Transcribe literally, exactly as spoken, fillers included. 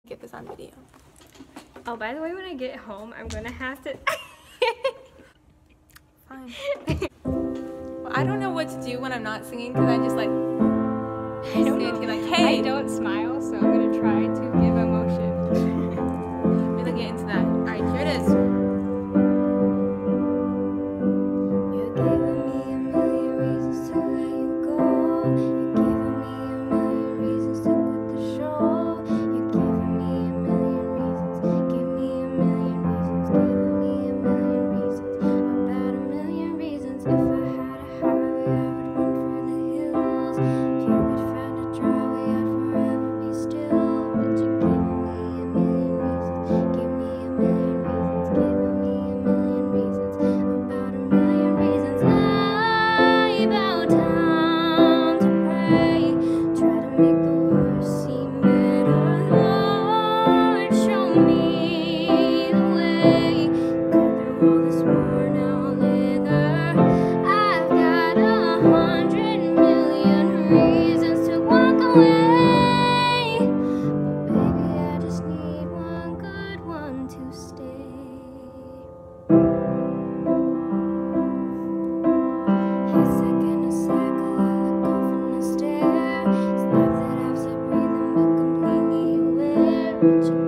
Get this on video. Oh, by the way, when I get home, I'm gonna have to. Fine. Well, I don't know what to do when I'm not singing because I just like I don't stand know. here like, hey. I don't smile, so I'm gonna try to give emotion. Really get into that. All right, here it is. You're giving me a million reasons to let you go. You're giving me a million reasons to quit the show. You're giving me a million reasons. Give me a million reasons. Giving me a million reasons. About a million reasons. If I had a highway, I would run for the hills. If you could find a driveway, I'd forever be still. But you're giving me a million reasons. Give me a million reasons. Giving me a million reasons. About a million reasons. I bow down to pray. Try to make the worst seem better. Lord, show me the way. Go through all this worn out leather. I've got a hundred million reasons to walk away. But baby, I just need one good one to stay. Hit second a cycle, I look off and I stare. It's not that I've stopped breathing, but completely aware. But you